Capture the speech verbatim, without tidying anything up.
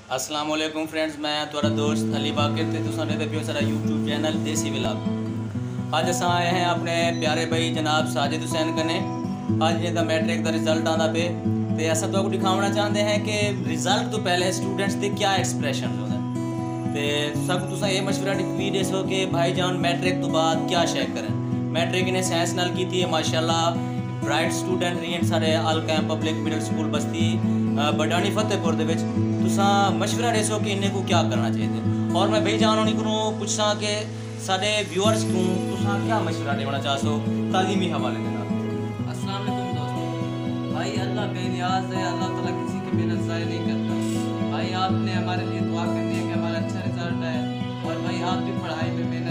अस्सलाम वालेकुम फ्रेंड्स, मैं थोड़ा दोस्त अली बाकिर ते तुसां दे पियो सारा यूट्यूब चैनल देसी व्लॉग। अज अस आए हैं अपने प्यारे भाई जनाब साजिद हुसैन कने। अज जिदा मैट्रिक का रिजल्ट आंदा पे ते अस तो दिखाना चाहते हैं कि रिजल्ट तो पहले स्टूडेंट्स के क्या एक्सप्रैशन होंगे ते सब तुसा ये मशवरा भी दसो कि भाई जान मैट्रिक तो बाद क्या शे करें। मैट्रिक इन्हें साइंस नाल की है माशाल्लाह, ब्राइट स्टूडेंट रही सारे अल camp public middle school Basti Badani Fatehpur दे विच। तुसा मशवरा दसो कि इन्हें को क्या करना चाहिए और मैं भाई जान उन्हीं को पूछा कि साडे व्यूअर्स को तुसा क्या मशवरा देना चाहो तालीमी हवाले के नाल। अस्सलाम वालेकुम दोस्तों। भाई अल्लाह बेनियाज है, अल्लाह ताला किसी की मेहनत ज़ाया नहीं करता। भाई आपने हमारे लिए दुआ करनी है कि हमारा अच्छा रिजल्ट है और भाई आप भी पढ़ाई में